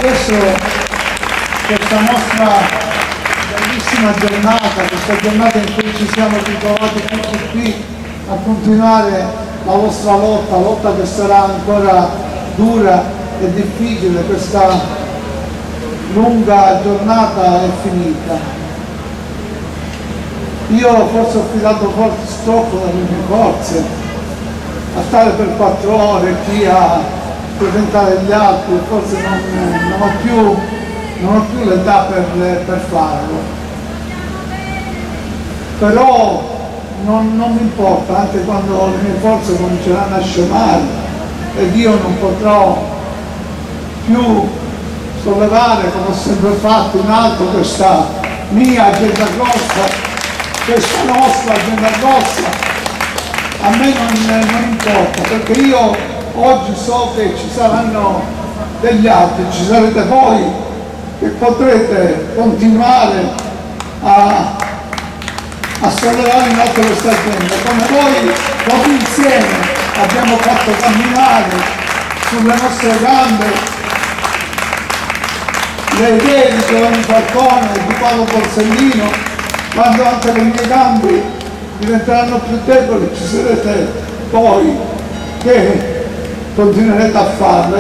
adesso questa nostra bellissima giornata, questa giornata in cui ci siamo ritrovati tutti qui a continuare la vostra lotta che sarà ancora dura e difficile, questa lunga giornata è finita. Io forse ho filato troppo dalle mie forze a stare per 4 ore qui a presentare gli altri, forse non ho più l'età per farlo, però non mi importa, anche quando le mie forze cominceranno a scemare ed io non potrò più sollevare, come ho sempre fatto, in alto questa mia agenda grossa, questa nostra agenda grossa, a me non importa, perché io oggi so che ci saranno degli altri, ci sarete voi che potrete continuare a sollevare in alto questa agenda, come voi proprio insieme abbiamo fatto camminare sulle nostre gambe le idee di Giovanni Falcone e di Paolo Borsellino. Quando anche le mie gambe diventeranno più deboli, ci sarete voi che continuerete a farlo.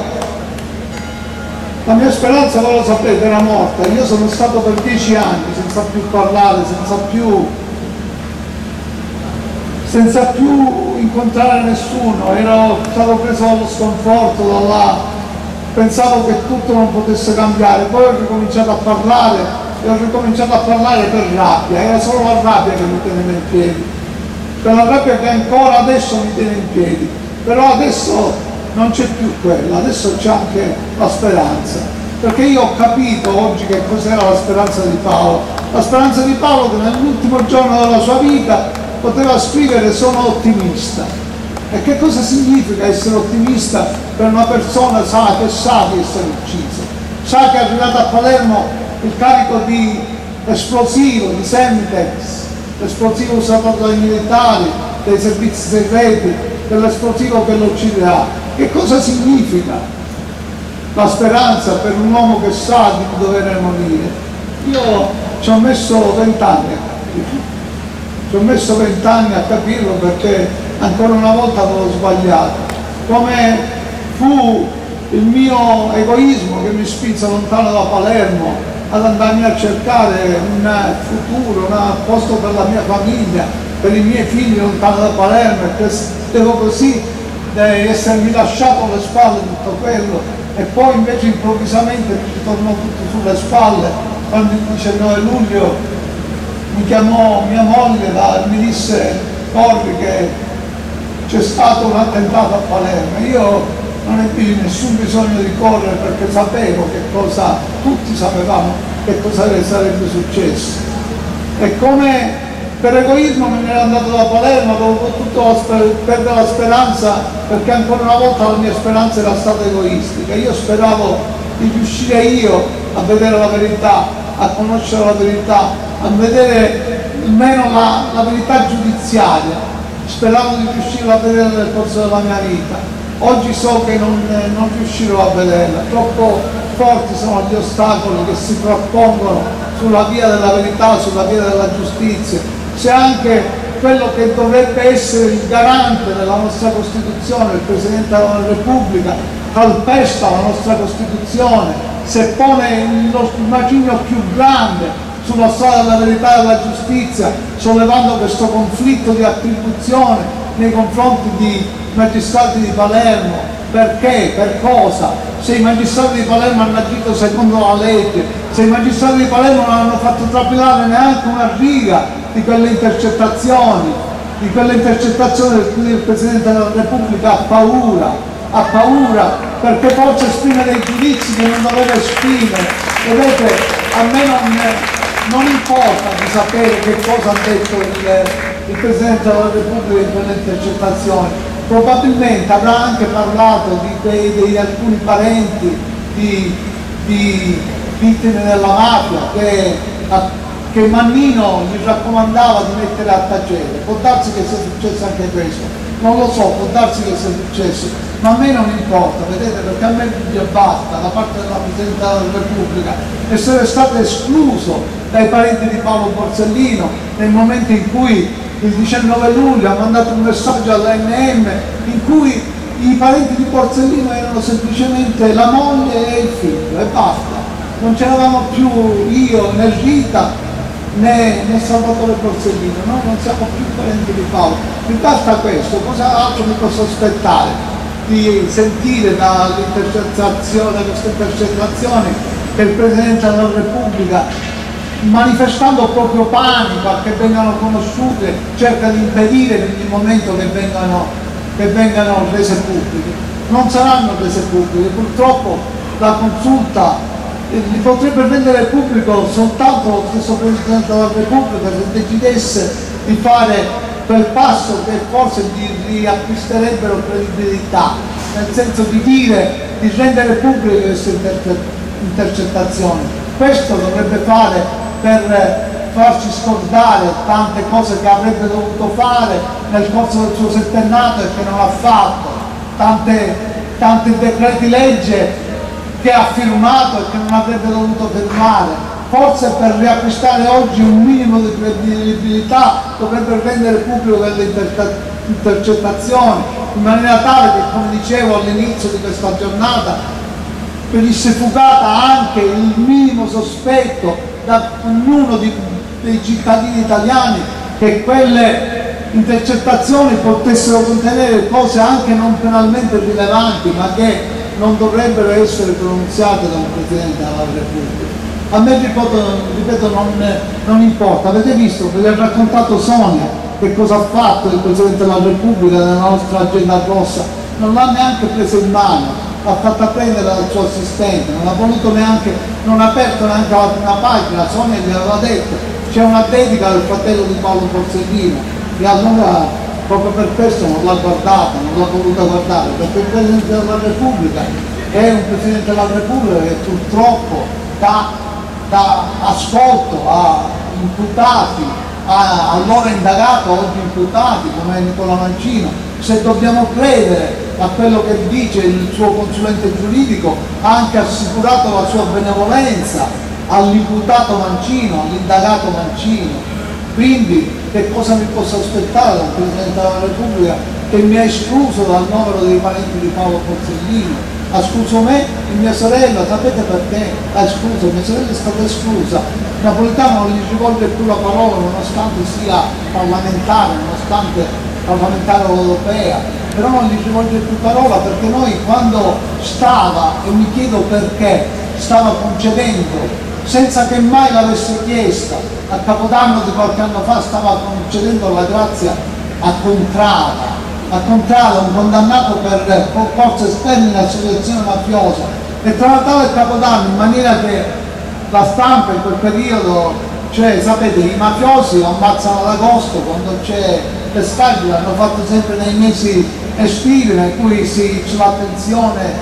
La mia speranza, voi lo sapete, era morta. Io sono stato per 10 anni senza più parlare, senza più incontrare nessuno, ero stato preso dallo sconforto, pensavo che tutto non potesse cambiare, poi ho ricominciato a parlare e ho ricominciato a parlare per rabbia, era solo la rabbia che mi teneva in piedi, quella rabbia che ancora adesso mi tiene in piedi, però adesso non c'è più quella, adesso c'è anche la speranza, perché io ho capito oggi che cos'era la speranza di Paolo. La speranza di Paolo, che nell'ultimo giorno della sua vita poteva scrivere "sono ottimista". E che cosa significa essere ottimista per una persona che sa di essere ucciso, sa che è arrivato a Palermo il carico di esplosivo, di Semitex, l'esplosivo usato dai militari, dai servizi segreti, dell'esplosivo che lo ucciderà. Che cosa significa la speranza per un uomo che sa di dover morire? Io ci ho messo 20 anni a capirlo, ci ho messo 20 anni a capirlo, perché ancora una volta avevo sbagliato. Come fu il mio egoismo che mi spinse lontano da Palermo ad andarmi a cercare un futuro, un posto per la mia famiglia, per i miei figli lontano da Palermo, e che devo così essermi lasciato alle spalle tutto quello, e poi invece improvvisamente mi ritornò tutto sulle spalle quando il 19 luglio mi chiamò mia moglie e mi disse: corri che c'è stato un attentato a Palermo. Io non ebbi nessun bisogno di correre, perché sapevo che cosa, tutti sapevamo che cosa sarebbe successo, e come per egoismo me ne ero andato da Palermo, avevo potuto perdere la speranza, perché ancora una volta la mia speranza era stata egoistica. Io speravo di riuscire io a vedere la verità, a conoscere la verità, a vedere almeno la verità giudiziaria, speravo di riuscire a vedere nel corso della mia vita. Oggi so che non riuscirò a vederla, troppo forti sono gli ostacoli che si propongono sulla via della verità, sulla via della giustizia. Se anche quello che dovrebbe essere il garante della nostra Costituzione, il Presidente della Repubblica, calpesta la nostra Costituzione, se pone il macigno più grande sulla strada della verità e della giustizia, sollevando questo conflitto di attribuzione nei confronti di magistrati di Palermo. Perché? Per cosa? Se i magistrati di Palermo hanno agito secondo la legge, se i magistrati di Palermo non hanno fatto trapelare neanche una riga di quelle intercettazioni di cui il Presidente della Repubblica ha paura perché forse esprime dei giudizi che non doveva esprimere. Vedete, a me non importa di sapere che cosa ha detto il Presidente della Repubblica in quelle intercettazioni. Probabilmente avrà anche parlato di alcuni parenti di vittime della mafia che Mannino gli raccomandava di mettere a tacere. Può darsi che sia successo anche questo, non lo so, può darsi che sia successo, ma a me non importa, vedete, perché a me mi basta da parte della Presidenza della Repubblica essere stato escluso dai parenti di Paolo Borsellino nel momento in cui il 19 luglio ha mandato un messaggio all'ANM in cui i parenti di Borsellino erano semplicemente la moglie e il figlio e basta, non c'eravamo più io né Rita né Salvatore Borsellino, noi non siamo più parenti di Paolo, mi basta questo, cosa altro mi posso aspettare di sentire dall'intercettazione, da queste intercettazioni che il Presidente della Repubblica, manifestando proprio panico a che vengano conosciute, cerca di impedire in ogni momento che vengano rese pubbliche. Non saranno rese pubbliche, purtroppo la consulta li potrebbe rendere pubblico soltanto lo stesso Presidente della Repubblica se decidesse di fare quel passo che forse gli riacquisterebbero credibilità, nel senso di dire, di rendere pubbliche queste intercettazioni. Questo dovrebbe fare per farci scordare tante cose che avrebbe dovuto fare nel corso del suo settennato e che non ha fatto, tanti decreti legge che ha firmato e che non avrebbe dovuto firmare. Forse per riacquistare oggi un minimo di credibilità dovrebbe rendere pubblico delle intercettazioni, in maniera tale che, come dicevo all'inizio di questa giornata, venisse fugata anche il minimo sospetto da ognuno dei cittadini italiani che quelle intercettazioni potessero contenere cose anche non penalmente rilevanti, ma che non dovrebbero essere pronunziate da un Presidente della Repubblica. A me, ripeto, non importa. Avete visto, vi ha raccontato Sonia che cosa ha fatto il Presidente della Repubblica nella nostra agenda rossa, non l'ha neanche presa in mano, l'ha fatta prendere dal suo assistente, non ha voluto neanche, non ha aperto neanche la prima pagina. Sonia gli aveva detto, c'è una dedica al fratello di Paolo Borsellino, e allora proprio per questo non l'ha guardata, non l'ha voluta guardare, perché il Presidente della Repubblica è un Presidente della Repubblica che purtroppo dà ascolto a imputati, a allora indagato, oggi imputati come Nicola Mancino. Se dobbiamo credere a quello che dice il suo consulente giuridico, ha anche assicurato la sua benevolenza all'imputato Mancino, all'indagato Mancino. Quindi che cosa mi posso aspettare dal Presidente della Repubblica che mi ha escluso dal numero dei parenti di Paolo Borsellino? Ha escluso me e mia sorella, sapete perché ha escluso? Mia sorella è stata esclusa. Napolitano non gli rivolge più la parola nonostante sia parlamentare, nonostante parlamentare europea, però non gli rivolge più parola perché noi quando stava, e mi chiedo perché, stava concedendo senza che mai l'avesse chiesta, a Capodanno di qualche anno fa stava concedendo la grazia a Contrada, un condannato per concorso esterno in associazione mafiosa, e tra Natale e Capodanno, in maniera che la stampa in quel periodo, cioè sapete, i mafiosi ammazzano ad agosto quando c'è l'estate, l'hanno fatto sempre nei mesi estivi in cui c'è l'attenzione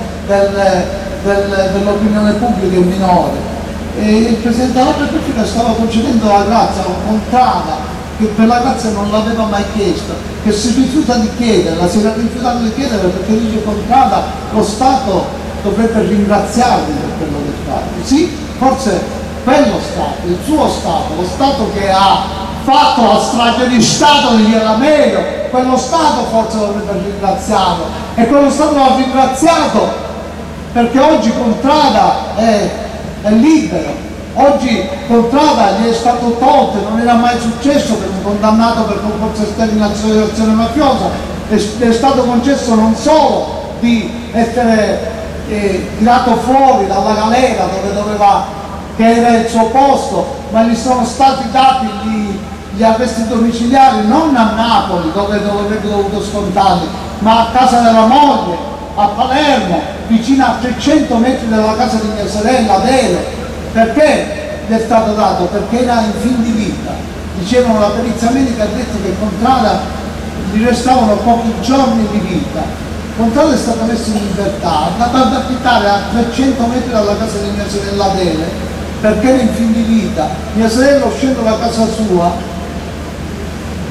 dell'opinione pubblica è minore. E il Presidente della Repubblica stava concedendo la grazia a un Contrada che per la grazia non l'aveva mai chiesta, che si rifiuta di chiederla, si era rifiutato di chiederla perché dice Contrada lo Stato dovrebbe ringraziarvi per quello che fate. Sì, forse quello Stato, il suo Stato, lo Stato che ha fatto la strage di Stato di via D'Amelio, quello Stato forse dovrebbe ringraziarlo, e quello Stato l'ha ringraziato perché oggi Contrada è libero. Oggi Contrada gli è stato tolto, non era mai successo per un condannato per concorso esterno in associazione mafiosa, è stato concesso non solo di essere tirato fuori dalla galera che era il suo posto, ma gli sono stati dati gli arresti domiciliari non a Napoli dove avrebbe dovuto scontarli, ma a casa della moglie, a Palermo, vicino a 300 metri dalla casa di mia sorella Adele. Perché gli è stato dato? Perché era in fin di vita. Dicevano, la perizia medica ha detto che Contrada gli restavano pochi giorni di vita. Contrada è stato messo in libertà, è andato ad abitare a 300 metri dalla casa di mia sorella Adele perché era in fin di vita. Mia sorella, uscendo da casa sua,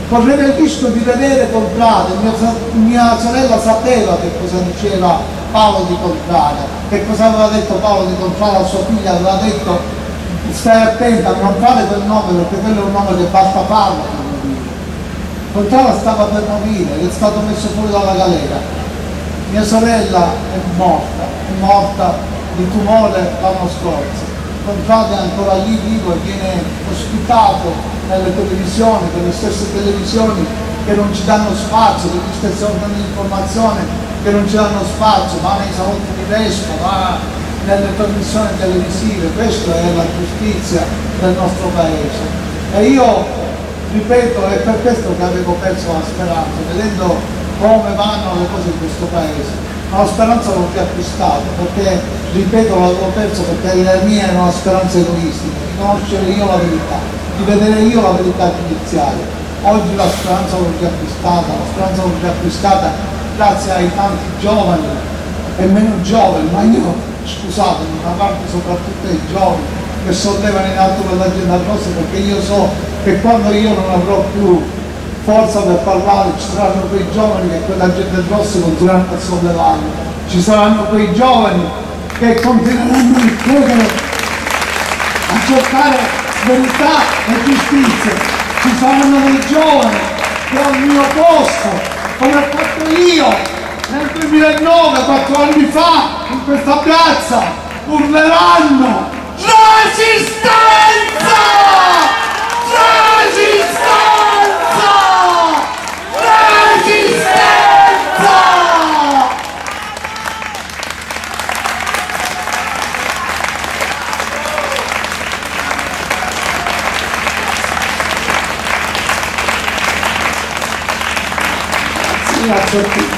correva il rischio di vedere Contrada. Mia sorella sapeva che cosa diceva Paolo di Contrada, che cosa aveva detto Paolo di Contrada a sua figlia, aveva detto stai attenta a non fare quel nome perché quello è un nome che basta farlo per morire. Contrada stava per morire ed è stato messo fuori dalla galera. Mia sorella è morta di tumore l'anno scorso. Contrada è ancora lì vivo e viene ospitato nelle televisioni, quelle stesse televisioni che non ci danno spazio, quegli stessi organi di informazione che non ci danno spazio, va nei salotti di vescovo, va nelle trasmissioni televisive. Questa è la giustizia del nostro paese. E io, ripeto, è per questo che avevo perso la speranza, vedendo come vanno le cose in questo paese. Ma la speranza l'ho riacquistata, perché, ripeto, l'avevo perso perché la mia era una speranza egoistica, di conoscere io la verità, di vedere io la verità giudiziaria. Oggi la speranza l'ho riacquistata grazie ai tanti giovani e meno giovani, ma io, scusatemi, una parte soprattutto ai giovani che sollevano in alto quell'agenda rossa, perché io so che quando io non avrò più forza per parlare ci saranno quei giovani che quell'agenda rossa continueranno a sollevarlo, ci saranno quei giovani che continueranno a credere, a cercare verità e giustizia, ci saranno dei giovani che al mio posto, come ho fatto io nel 2009, 4 anni fa, in questa piazza, urleranno Resistenza! Resistenza! Resistenza! Grazie a tutti.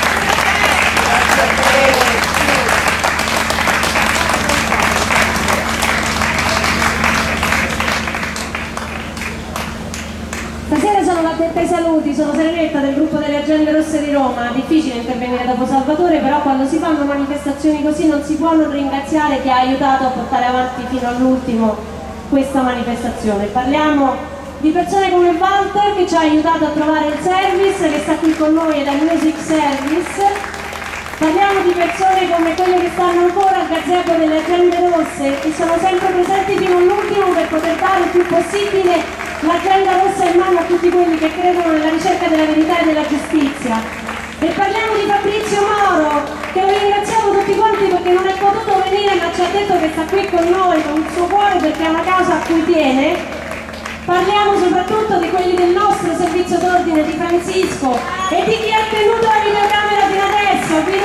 Stasera sono l'attenta ai saluti, sono Serenetta del gruppo delle Agende Rosse di Roma. Difficile intervenire dopo Salvatore, però quando si fanno manifestazioni così non si può non ringraziare chi ha aiutato a portare avanti fino all'ultimo questa manifestazione. Parliamo di persone come Walter, che ci ha aiutato a trovare il service, che sta qui con noi ed è il Music Service. Parliamo di persone come quelle che stanno ancora al gazebo delle Agende Rosse e sono sempre presenti fino all'ultimo per poter dare il più possibile l'agenda rossa in mano a tutti quelli che credono nella ricerca della verità e della giustizia. E parliamo di Fabrizio Moro, che lo ringraziamo tutti quanti perché non è potuto venire, ma ci ha detto che sta qui con noi con il suo cuore perché è una causa a cui tiene. Parliamo soprattutto di quelli del nostro servizio d'ordine, di Francisco, e di chi ha tenuto la videocamera fino adesso.